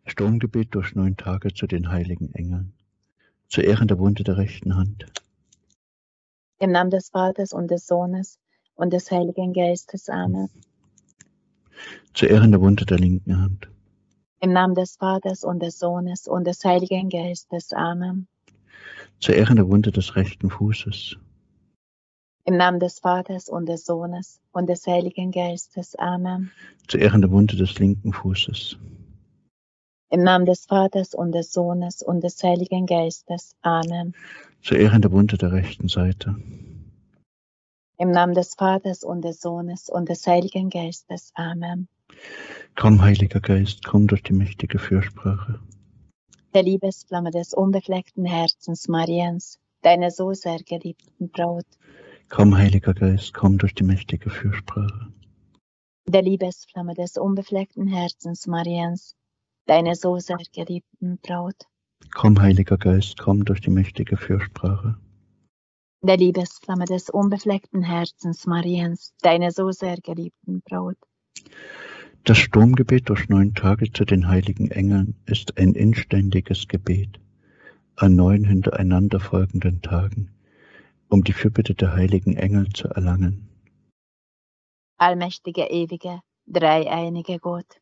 Sturmgebet durch 9 Tage zu den heiligen Engeln. Zu Ehren der Wunde der rechten Hand. Im Namen des Vaters und des Sohnes und des Heiligen Geistes. Amen. Zu Ehren der Wunde der linken Hand. Im Namen des Vaters und des Sohnes und des Heiligen Geistes. Amen. Zu Ehren der Wunde des rechten Fußes. Im Namen des Vaters und des Sohnes und des Heiligen Geistes. Amen. Zu Ehren der Wunde des linken Fußes. Im Namen des Vaters und des Sohnes und des Heiligen Geistes. Amen. Zu Ehren der Wunde der rechten Seite. Im Namen des Vaters und des Sohnes und des Heiligen Geistes. Amen. Komm, Heiliger Geist, komm durch die mächtige Fürsprache. Der Liebesflamme des unbefleckten Herzens Mariens, deiner so sehr geliebten Braut. Komm, Heiliger Geist, komm durch die mächtige Fürsprache. Der Liebesflamme des unbefleckten Herzens Mariens, deiner so sehr geliebten Braut. Komm, Heiliger Geist, komm durch die mächtige Fürsprache. Der Liebesflamme des unbefleckten Herzens Mariens, deiner so sehr geliebten Braut. Das Sturmgebet durch 9 Tage zu den heiligen Engeln ist ein inständiges Gebet an 9 hintereinander folgenden Tagen, um die Fürbitte der heiligen Engel zu erlangen. Allmächtiger, ewiger, dreieinige Gott.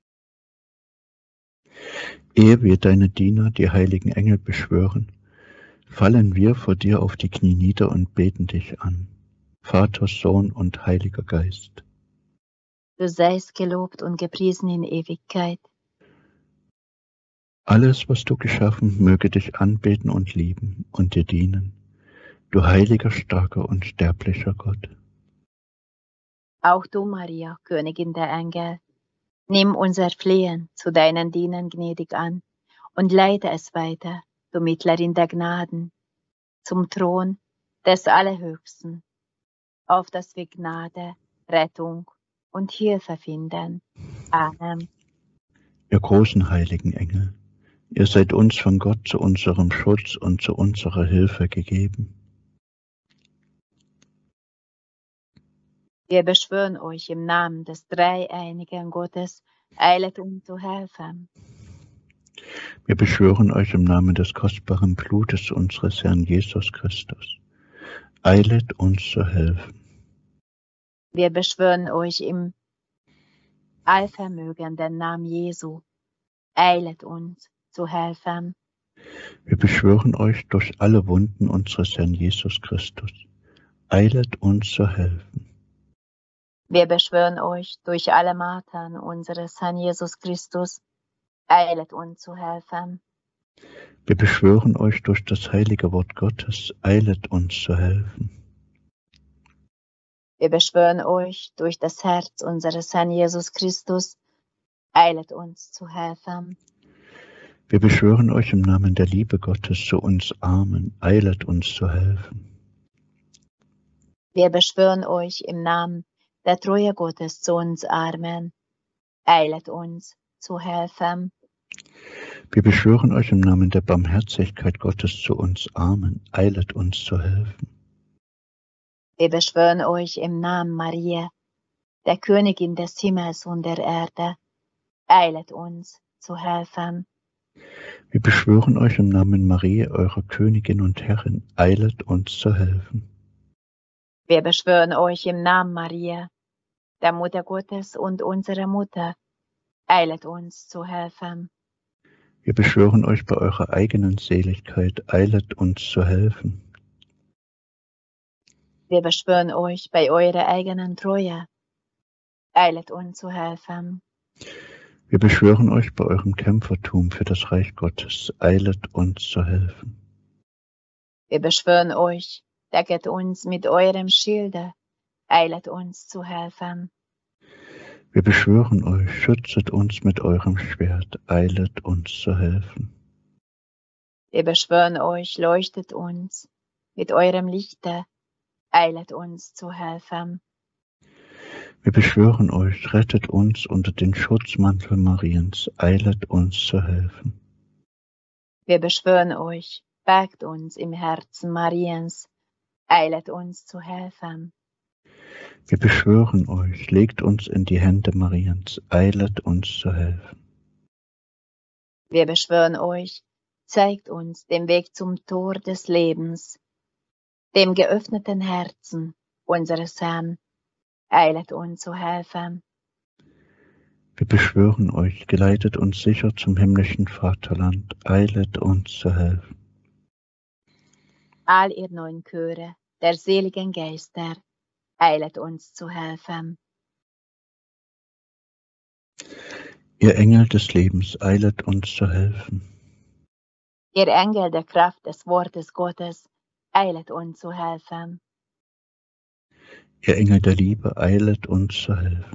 Ehe wir deine Diener, die heiligen Engel, beschwören, fallen wir vor dir auf die Knie nieder und beten dich an, Vater, Sohn und Heiliger Geist. Du seist gelobt und gepriesen in Ewigkeit. Alles, was du geschaffen, möge dich anbeten und lieben und dir dienen, du heiliger, starker und sterblicher Gott. Auch du, Maria, Königin der Engel, nimm unser Flehen zu deinen Dienern gnädig an und leite es weiter, du Mittlerin der Gnaden, zum Thron des Allerhöchsten, auf dass wir Gnade, Rettung und Hilfe finden. Amen. Ihr großen heiligen Engel, ihr seid uns von Gott zu unserem Schutz und zu unserer Hilfe gegeben. Wir beschwören euch im Namen des dreieinigen Gottes, eilet uns zu helfen. Wir beschwören euch im Namen des kostbaren Blutes unseres Herrn Jesus Christus. Eilet uns zu helfen. Wir beschwören euch im allvermögenden Namen Jesu, eilet uns zu helfen. Wir beschwören euch durch alle Wunden unseres Herrn Jesus Christus. Eilet uns zu helfen. Wir beschwören euch durch alle Martern unseres Herrn Jesus Christus, eilet uns zu helfen. Wir beschwören euch durch das heilige Wort Gottes, eilet uns zu helfen. Wir beschwören euch durch das Herz unseres Herrn Jesus Christus, eilet uns zu helfen. Wir beschwören euch im Namen der Liebe Gottes zu uns Armen, eilet uns zu helfen. Wir beschwören euch im Namen der Treue Gottes zu uns Armen, eilet uns zu helfen. Wir beschwören euch im Namen der Barmherzigkeit Gottes zu uns Armen, eilet uns zu helfen. Wir beschwören euch im Namen Maria, der Königin des Himmels und der Erde, eilet uns zu helfen. Wir beschwören euch im Namen Maria, eurer Königin und Herrin, eilet uns zu helfen. Wir beschwören euch im Namen Maria, der Mutter Gottes und unserer Mutter, eilet uns zu helfen. Wir beschwören euch bei eurer eigenen Seligkeit, eilet uns zu helfen. Wir beschwören euch bei eurer eigenen Treue, eilet uns zu helfen. Wir beschwören euch bei eurem Kämpfertum für das Reich Gottes, eilet uns zu helfen. Wir beschwören euch, decket uns mit eurem Schilde, eilet uns zu helfen. Wir beschwören euch, schützet uns mit eurem Schwert, eilet uns zu helfen. Wir beschwören euch, leuchtet uns mit eurem Lichte, eilet uns zu helfen. Wir beschwören euch, rettet uns unter den Schutzmantel Mariens, eilet uns zu helfen. Wir beschwören euch, bergt uns im Herzen Mariens, eilet uns zu helfen. Wir beschwören euch, legt uns in die Hände Mariens, eilet uns zu helfen. Wir beschwören euch, zeigt uns den Weg zum Tor des Lebens, dem geöffneten Herzen unseres Herrn, eilet uns zu helfen. Wir beschwören euch, geleitet uns sicher zum himmlischen Vaterland, eilet uns zu helfen. All ihr neuen Chöre der seligen Geister, eilet uns zu helfen. Ihr Engel des Lebens, eilet uns zu helfen. Ihr Engel der Kraft des Wortes Gottes, eilet uns zu helfen. Ihr Engel der Liebe, eilet uns zu helfen.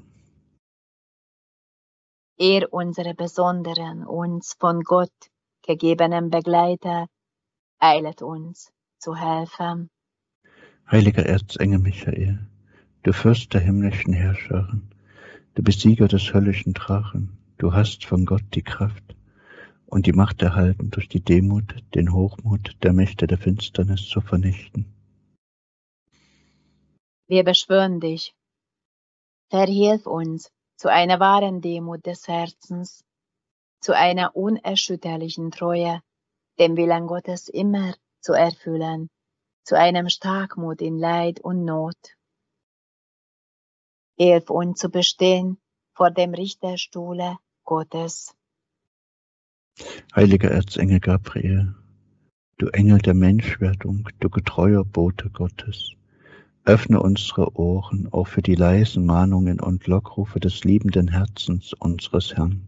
Ihr unsere besonderen, uns von Gott gegebenen Begleiter, eilet uns zu helfen. Heiliger Erzengel Michael, du Fürst der himmlischen Herrscherin, du Besieger des höllischen Drachen, du hast von Gott die Kraft und die Macht erhalten, durch die Demut, den Hochmut der Mächte der Finsternis zu vernichten. Wir beschwören dich, verhilf uns zu einer wahren Demut des Herzens, zu einer unerschütterlichen Treue, dem Willen Gottes immer zu erfüllen, zu einem Starkmut in Leid und Not. Hilf uns zu bestehen vor dem Richterstuhle Gottes. Heiliger Erzengel Gabriel, du Engel der Menschwerdung, du getreuer Bote Gottes, öffne unsere Ohren auch für die leisen Mahnungen und Lockrufe des liebenden Herzens unseres Herrn.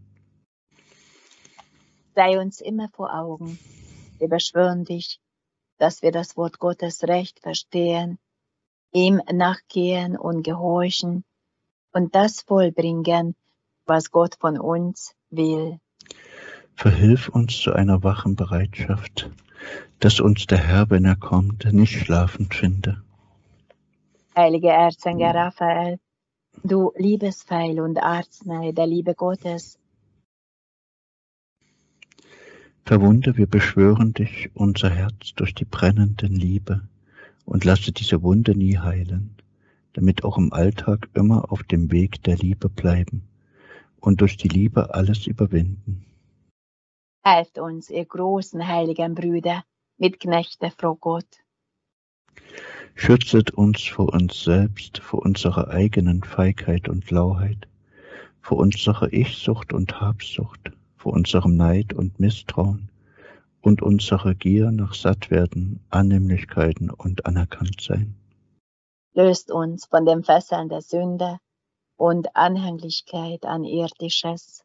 Sei uns immer vor Augen. Wir beschwören dich, dass wir das Wort Gottes recht verstehen, ihm nachgehen und gehorchen und das vollbringen, was Gott von uns will. Verhilf uns zu einer wachen Bereitschaft, dass uns der Herr, wenn er kommt, nicht schlafend finde. Heiliger Erzengel Raphael, du Liebespfeil und Arznei der Liebe Gottes, Verwunde, wir beschwören dich, unser Herz durch die brennenden Liebe und lasse diese Wunde nie heilen, damit auch im Alltag immer auf dem Weg der Liebe bleiben und durch die Liebe alles überwinden. helft uns, ihr großen heiligen Brüder, Mitknechte vor Gott. Schützet uns vor uns selbst, vor unserer eigenen Feigheit und Lauheit, vor unserer Ich-Sucht und Habsucht, vor unserem Neid und Misstrauen und unserer Gier nach Sattwerden, Annehmlichkeiten und Anerkanntsein. Löst uns von den Fesseln der Sünde und Anhänglichkeit an Irdisches.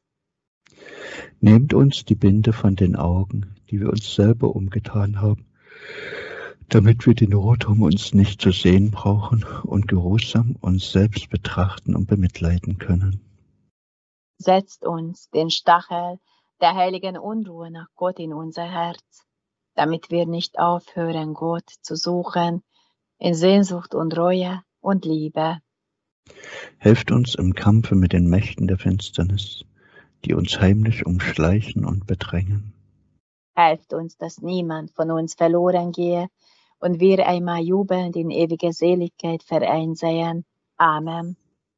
Nehmt uns die Binde von den Augen, die wir uns selber umgetan haben, damit wir die Not um uns nicht zu sehen brauchen und geruhsam uns selbst betrachten und bemitleiden können. Setzt uns den Stachel der heiligen Unruhe nach Gott in unser Herz, damit wir nicht aufhören, Gott zu suchen in Sehnsucht und Reue und Liebe. Helft uns im Kampfe mit den Mächten der Finsternis, die uns heimlich umschleichen und bedrängen. Helft uns, dass niemand von uns verloren gehe und wir einmal jubelnd in ewige Seligkeit vereint seien. Amen.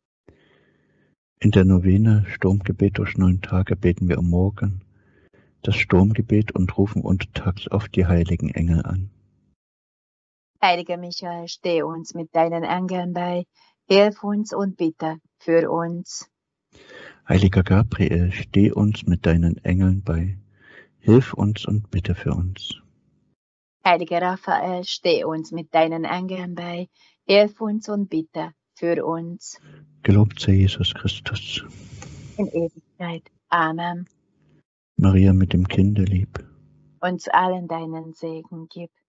In der Novene Sturmgebet durch 9 Tage beten wir am Morgen das Sturmgebet und rufen untertags oft die heiligen Engel an. Heiliger Michael, steh uns mit deinen Engeln bei, hilf uns und bitte für uns. Heiliger Gabriel, steh uns mit deinen Engeln bei, hilf uns und bitte für uns. Heiliger Raphael, steh uns mit deinen Engeln bei, hilf uns und bitte für uns. Gelobt sei Jesus Christus. In Ewigkeit. Amen. Maria mit dem Kinde lieb. Uns allen deinen Segen gib.